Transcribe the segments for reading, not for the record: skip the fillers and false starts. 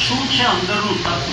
શું છે અંદરનું તત્વ?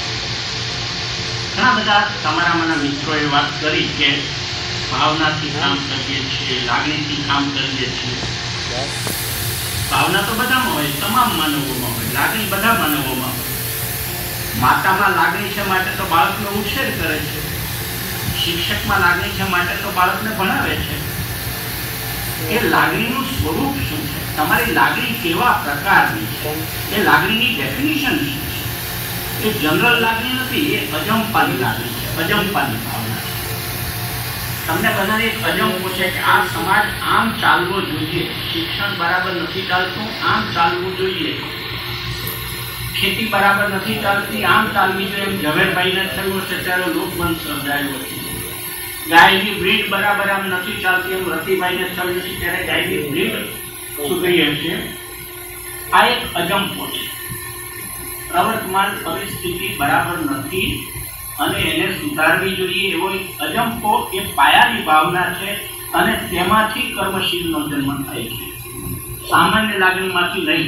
ઘણા બધા તમારામાંના મિત્રોએ વાત કરી કે ભાવનાથી કામ કરીએ છીએ, લાગણીથી કામ કરીએ છીએ. ભાવના તો બધામાં હોય, તમામ માનવોમાં હોય, લાગણી બધા માનવોમાં હોય. માતામાં લાગણી છે માટે તો બાળકનો ઉછેર કરે છે, શિક્ષકમાં લાગણી છે માટે તો બાળકને ભણાવે છે. એ લાગણીનું સ્વરૂપ શું છે? તમારી લાગણી કેવા પ્રકારની છે? એ લાગણીની ડેફિનિશન શું છે? એ જનરલ લાગણી નથી, એ અજંપાની લાગણી છે, અજંપાની ભાવના છે. તમને બધાને એક અજંપો છે કે આ સમાજ આમ ચાલવો જોઈએ, શિક્ષણ બરાબર નથી ચાલતું, આમ ચાલવું જોઈએ. ખેતી બરાબર નથી ચાલતી, આમ ચાલવી જોઈએ. એમ ઝવેરભાઈને થયું છે ત્યારે લોકવંશ સર્જાયો છે. ગાયની બ્રીડ બરાબર આમ નથી ચાલતી, એમ રતિભાઈને થયું છે ત્યારે ગાયની બ્રીડ સુધરી હશે. આ એક અજંપો છે. પ્રવર્તમાન પરિસ્થિતિ બરાબર નથી અને એને સુધારવી જોઈએ એવો એક અજંપો, એ પાયાની ભાવના છે અને તેમાંથી કર્મશીલનો જન્મ થાય છે, સામાન્ય લાગણીમાંથી નહીં.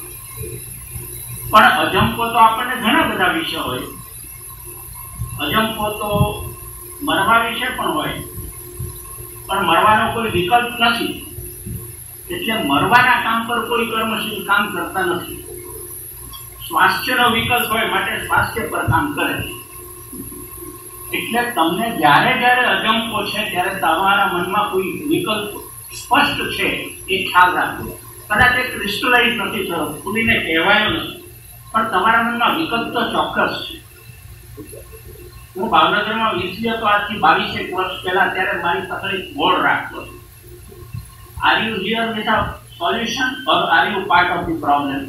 પણ અજંપો તો આપણને ઘણા બધા વિશે હોય. અજંપો તો મરવા વિશે પણ હોય, પણ મરવાનો કોઈ વિકલ્પ નથી. એટલે મરવાના કામ પર કોઈ કર્મશીલ કામ કરતા નથી. સ્વાસ્થ્યનો વિકલ્પ હોય માટે સ્વાસ્થ્ય પર કામ કરે છે. એટલે તમને જ્યારે જ્યારે અજંપો છે ત્યારે તમારા મનમાં કોઈ વિકલ્પ સ્પષ્ટ છે એ ખ્યાલ રાખવો. કદાચ એ ક્રિસ્ટલાઇઝ નથી થયો, ખુલીને કહેવાયો નથી, પણ તમારા મનમાં વિકલ્પ તો ચોક્કસ છે. હું ભાવનગરમાં વિસી હતો આજથી 22 વર્ષ પહેલા, ત્યારે મારી પાસે એક બોર્ડ રાખતો હતો. Are you here with a solution or are you part of the problem?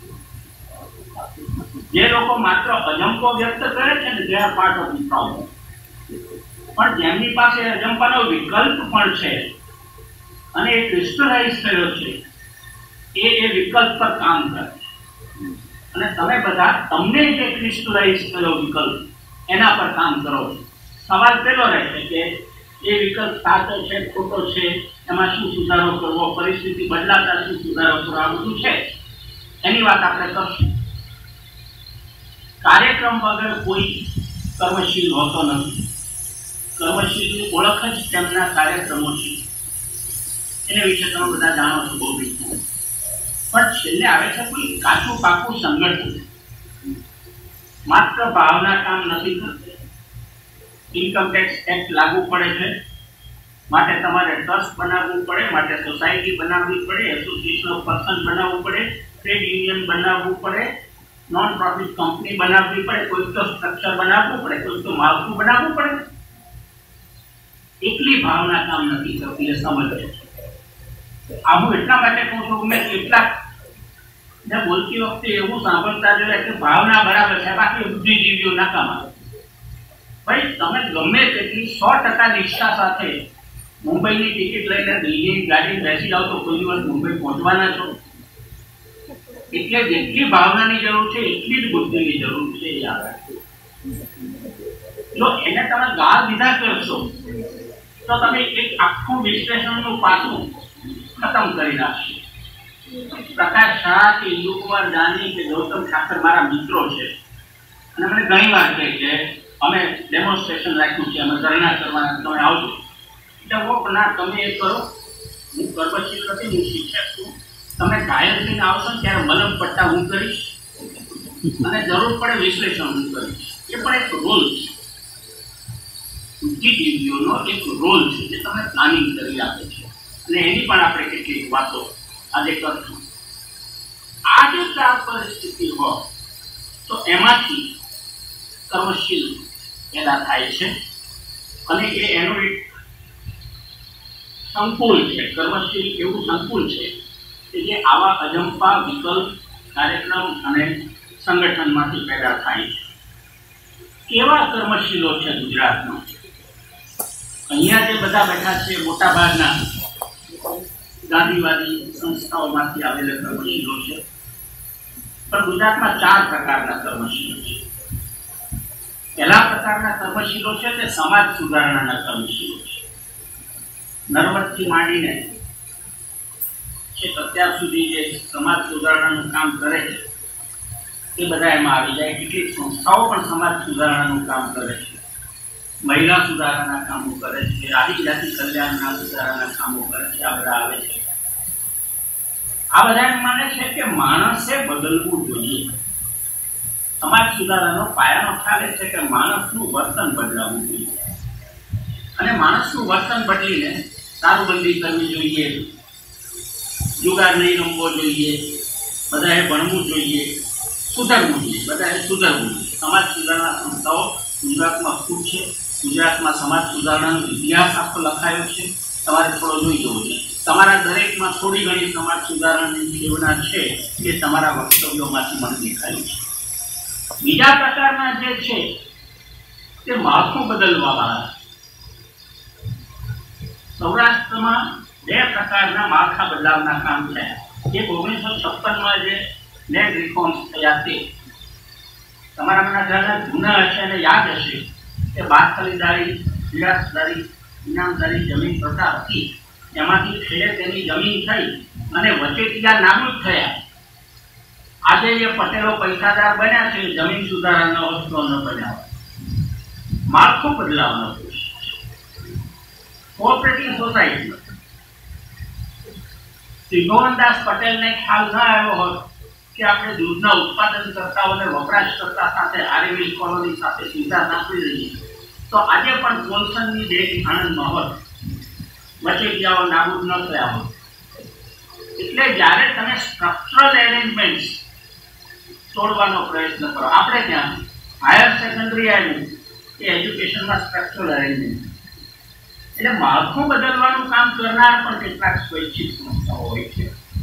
જે લોકો માત્ર અજંપો વ્યક્ત કરે છે ને, they are part of the problem. પણ જેમની પાસે અજંપાનો વિકલ્પ પણ છે અને એ ક્રિસ્ટલાઇઝ થયો છે, એ વિકલ્પ પર કામ કરે. અને તમે બધા તમને જે ક્રિસ્ટલાઇઝ થયો વિકલ્પ એના પર કામ કરો છો. સવાલ પેલો રહેશે કે એ વિકલ્પ સાચો છે, ખોટો છે, એમાં શું સુધારો કરવો, પરિસ્થિતિ બદલાતા શું સુધારો કરવો, આ બધું છે. એની વાત આપણે કરશું. કાર્યક્રમ વગર કોઈ કર્મશીલ હોતો નથી. કર્મશીલની ઓળખ જ તેમના કાર્યક્રમો છે. એને વિશે તમે બધા જાણો છો બહુ રીતના. પણ છેલ્લે આવે છે કોઈ કાચું પાકું સંગઠન. માત્ર ભાવના કામ નથી કરતી. ઇન્કમ ટેક્સ એક્ટ લાગુ પડે છે માટે તમારે ટ્રસ્ટ બનાવવું પડે, માટે સોસાયટી બનાવવી પડે, એસોસિએશન ઓફ પર્સન બનાવવું પડે, ટ્રેડ યુનિયન બનાવવું પડે, નોન પ્રોફિટ કંપની બનાવવી પડે, કોઈ તો સ્ટ્રક્ચર બનાવવું પડે, કોઈ તો માળખું બનાવવું પડે. એકલી ભાવના કામ નથી કરતી, એ સમજે. આ હું એટલા માટે કહું છું, મેં કેટલાક બોલતી વખતે એવું સાંભળતા જોયા કે ભાવના બરાબર છે, બાકી બુદ્ધિજીવીઓ નકામા. ભાઈ, તમે ગમે તેટલી 100% નિષ્ઠા સાથે મુંબઈની ટિકિટ લઈને દિલ્હીની ગાડી બેસી જાઓ તો કોઈ દિવસ મુંબઈ પહોંચવાના છો. એટલે જેટલી ભાવનાની જરૂર છે એટલી જ બુદ્ધિની જરૂર છે. એ આવે જો એને તમે ગાળ દીધા કરશો તો તમે એક આખું વિશ્લેષણનું પાસું ખતમ કરી નાખશો. પ્રકાશ શાહ કે ઇન્દુકુમાર જાની કે ગૌતમ ઠાકર મારા મિત્રો છે અને મને ઘણી વાર કહે કે અમે ડેમોન્સ્ટ્રેશન રાખ્યું છે, અમે ધરણા કરવાના, તમે આવજો. એટલે ના, તમે એ કરો, હું કર્મશીલ નથી, હું શિક્ષક છું. તમે ઘાયલ થઈને આવશો ને ત્યારે મલમ પટ્ટા હું કરીશ અને જરૂર પડે વિશ્લેષણ હું કરીશ. એ પણ એક રોલ છે, બુદ્ધિજીવીઓનો એક રોલ છે જે તમે પ્લાનિંગ કરી આપે છે. અને એની પણ આપણે કેટલીક વાતો આજે કરશું. આ જો 4 પરિસ્થિતિ હોય તો એમાંથી કર્મશીલ પેદા થાય છે અને એનું એક સંકુલ છે. કર્મશીલ એવું સંકુલ છે કે જે આવા અજંપા વિકલ્પ, કાર્યક્રમ અને સંગઠનમાંથી પેદા થાય છે. કેવા કર્મશીલો છે ગુજરાતમાં? અહીંયા જે બધા બેઠા છે મોટા ભાગના ગાંધીવાદી સંસ્થાઓમાંથી આવેલા કર્મશીલો છે. પણ ગુજરાતમાં 4 પ્રકારના કર્મશીલો છે. પહેલા પ્રકારના કર્મશીલો છે તે સમાજ સુધારણાના કર્મશીલો છે. નર્મદથી માંડીને છેક અત્યાર સુધી જે સમાજ સુધારણાનું કામ કરે છે એ બધા એમાં આવી જાય. કેટલીક સંસ્થાઓ પણ સમાજ સુધારણાનું કામ કરે છે, મહિલા સુધારાના કામો કરે છે, આદિજાતિ કલ્યાણના સુધારાના કામો કરે છે. આ બધા આવે છે. આ બધા એમ માને છે કે માણસે બદલવું જોઈએ. સમાજ સુધારાનો પાયાનો ખ્યાલ એ છે કે માણસનું વર્તન બદલાવવું જોઈએ, અને માણસનું વર્તન બદલીને દારૂબંધી કરવી જોઈએ, જુગાર નહીં રમવો જોઈએ, બધાએ ભણવું જોઈએ, સુધરવું જોઈએ, બધાએ સુધરવું જોઈએ. સમાજ સુધારણા સંસ્થાઓ ગુજરાતમાં ખૂબ છે. ગુજરાતમાં સમાજ સુધારણાનો ઇતિહાસ આખો લખાયો છે. તમારે થોડો જોઈ જવો જોઈએ. તમારા દરેકમાં થોડી ઘણી સમાજ સુધારણાની પ્રેરણા છે એ તમારા વક્તવ્યોમાંથી મને દેખાયું છે. બીજા પ્રકારના જે છે તે માળખું બદલવાવાળા. સૌરાષ્ટ્રમાં 2 પ્રકારના માળખા બદલાવના કામ થયા. એક 1956માં જે લેન્ડ રિફોર્મ્સ થયા તે તમારા ઘણા જૂના હશે અને યાદ હશે કે બાદ ખરીદારી, વિરાસદારી, ઇનામદારી જમીન પ્રથા હતી. એમાંથી છેલ્લે તેની જમીન થઈ અને વચેટિયા નાબૂદ થયા. આજે જે પટેલો પૈસાદાર બન્યા છે, જમીન સુધારાનો વસ્તુઓ ન બન્યા. માળખું બદલાવનો કોઓપરેટિવ સોસાયટી. શ્રી ગોવનદાસ પટેલને ખ્યાલ ન આવ્યો હોત કે આપણે દૂધના ઉત્પાદનકર્તાઓ અને વપરાશકર્તા સાથે આરેવિલ કોલોની સાથે સીધા નાખી દઈએ તો આજે પણ કોલસનની ડેરી આણંદમાં હોત, વચેટિયાઓ નાબૂદ ન થયા હોત. એટલે જ્યારે તમે સ્ટ્રક્ચરલ એરેન્જમેન્ટ તોડવાનો પ્રયત્ન કરો, આપણે ત્યાં હાયર સેકન્ડરી આવ્યું એ એજ્યુકેશનમાં સ્ટ્રક્ચરલ એરેન્જમેન્ટ, એટલે માળખું બદલવાનું કામ કરનાર પણ કેટલાક સ્વૈચ્છિક સંસ્થાઓ હોય છે.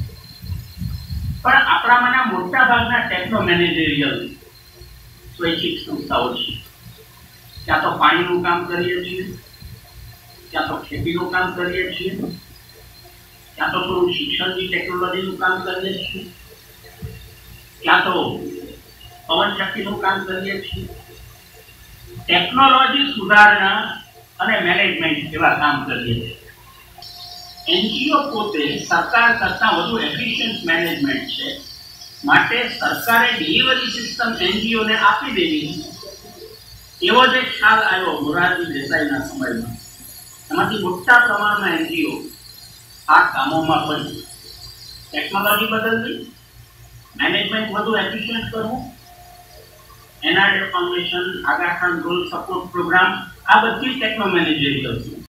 પણ આપણામાંના મોટા ભાગના ટેકનો મેનેજરિયલ સ્વૈચ્છિક સંસ્થાઓ છે. ત્યાં તો પાણીનું કામ કરીએ છીએ, ત્યાં તો ખેતીનું કામ કરીએ છીએ, ત્યાં તો થોડું શિક્ષણની ટેકનોલોજીનું કામ કરીએ છીએ, ત્યાં તો પવનચક્કીનું કામ કરીએ છીએ. ટેકનોલોજી સુધારણા અને મેનેજમેન્ટ એવા કામ કરીએ છીએ. એનજીઓ પોતે સરકાર કરતાં વધુ એફિશિયન્ટ મેનેજમેન્ટ છે, માટે સરકારે ડિલિવરી સિસ્ટમ એનજીઓને આપી દેવી એવો જે ખ્યાલ આવ્યો મોરારજી દેસાઈના સમયમાં, એમાંથી મોટા પ્રમાણમાં એનજીઓ આ કામોમાં પણ ટેકનોલોજી બદલવી, મેનેજમેન્ટ વધુ એફિશિયન્ટ કરવું, એનઆરડે ફાઉન્ડેશન, આગા ખાન ગોલ સપોર્ટ પ્રોગ્રામ, આ બધી ટેકનો મેનેજરિયલ છે.